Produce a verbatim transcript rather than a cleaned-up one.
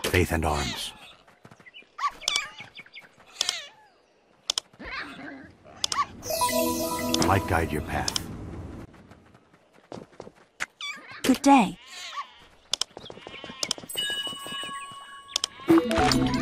Faith and arms. Light guide your path. Good day.